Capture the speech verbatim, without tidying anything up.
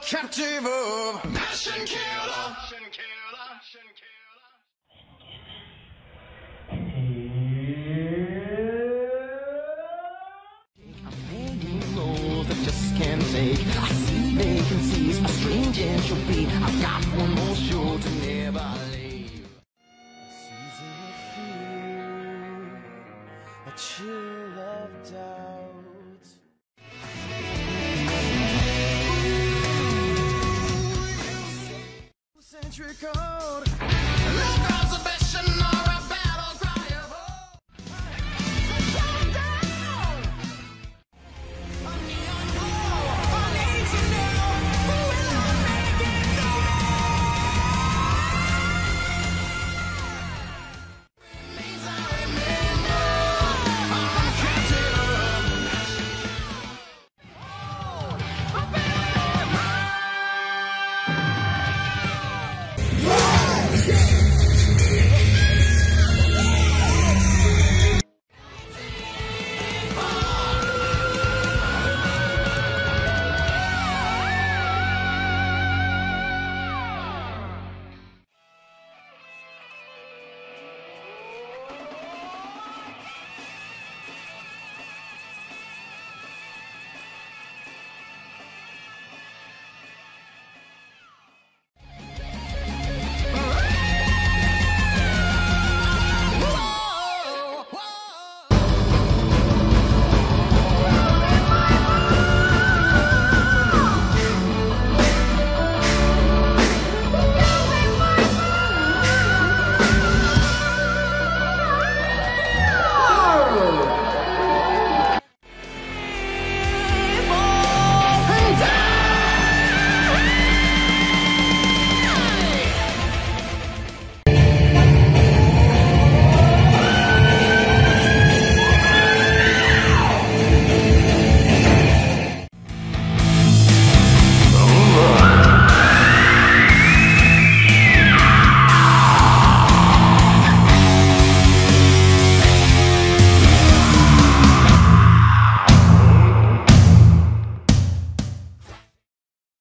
captive of passion killer. That just can't take. I see vacancies, a strange entropy. I've got one more show to never leave. A season of fear, a chill of doubt. Centric.